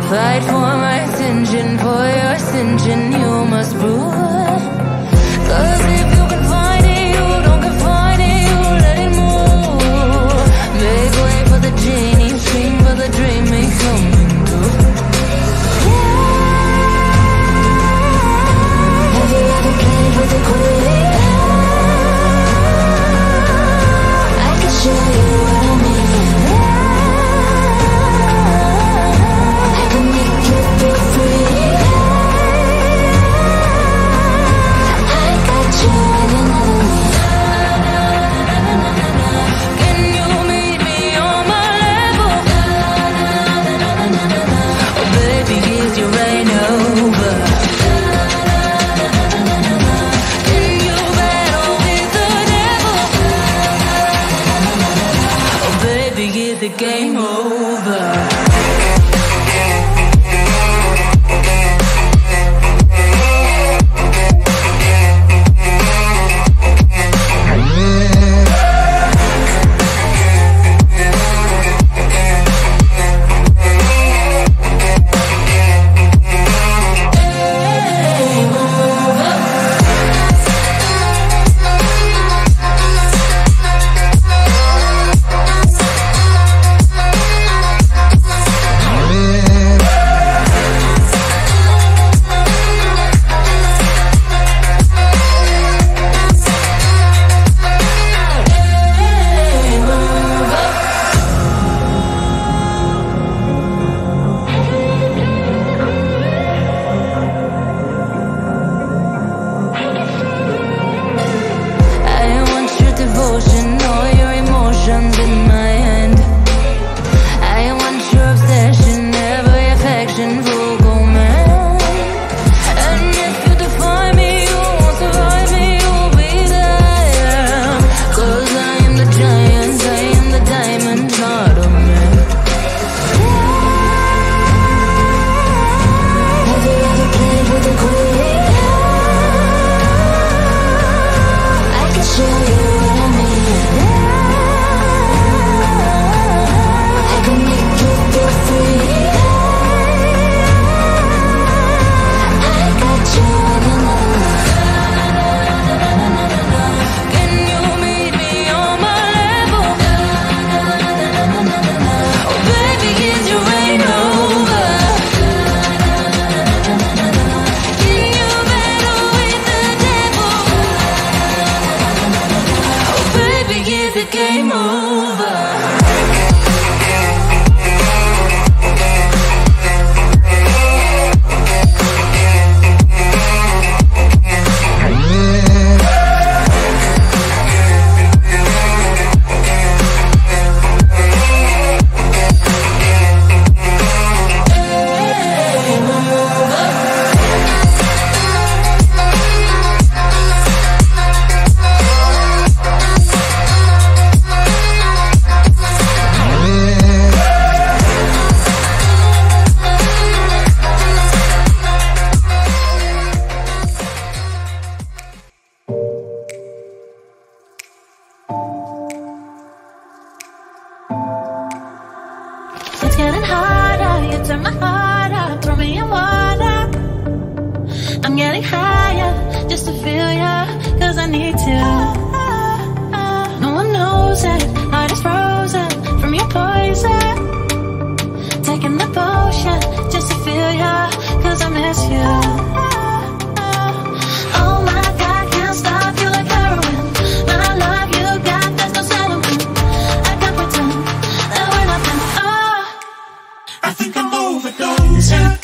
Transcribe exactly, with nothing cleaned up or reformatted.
Fight for my ascension, for your ascension you must prove. Cause if you can find it, you don't confine it, you let it move. Make way for the genie, scream for the dream, make coming true. Have you ever played with a queen? I can show you what I mean. I can make you feel free. I got you and another me. Can you meet me on my level? Oh baby, is you right over? Can you battle with the devil? Oh baby, is the game over? I think I'm overdosing.